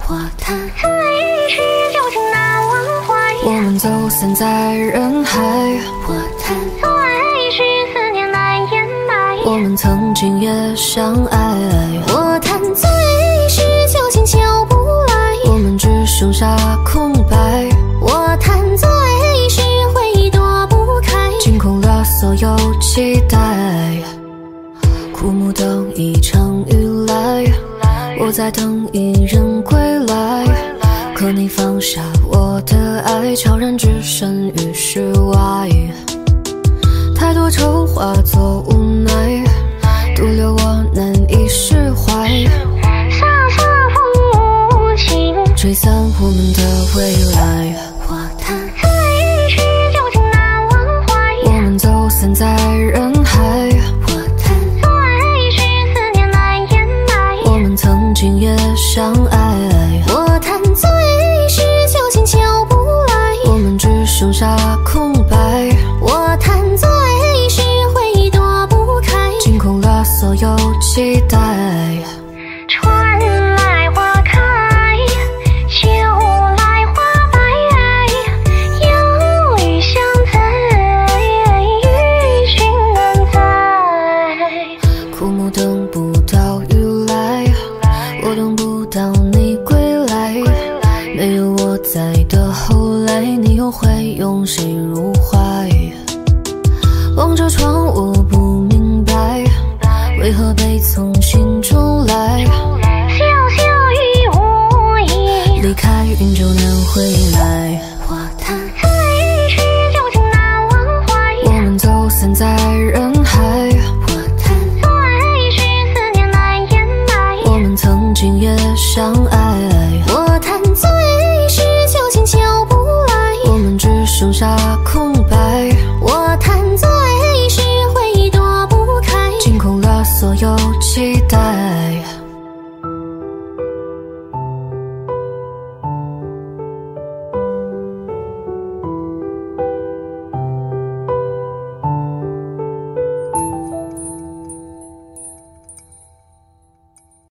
我叹曾一时旧情难忘怀， 我们走散在人海。 我叹从来时思念难掩埋， 我们曾经也相爱。 我叹从一时旧情求不来， 我们只剩下空白。 我叹从一时回忆躲不开， 惊空了所有期待。枯木等一场雨来，我在等一人归来。可你放下我的爱，悄然置身于世外。太多愁化作无奈，独留我难以释怀。 沙沙风无情， 吹散我们的未来。 我叹曾一时旧情难忘怀， 我们走散在人海。 我叹从来时思念难掩埋， 我们曾经也相爱。 我叹从一时旧情求不来， 我们只剩下空白。 我叹从一时回忆躲不开， 惊空了所有期待。 春来花开，秋来花白，有雨相随，与君难在。 枯木等不到雨来，我等不到你归来。没有我在的后来，你又会拥谁入怀？望着窗，我不明白，为何被从心中来。 潇潇雨无意， 离开云就难回来。 我叹曾一时旧情难忘怀， 我们走散在人海。 我叹从来时思念难掩埋， 我们曾经也相爱。 我叹从一时旧情求不来， 我们只剩下空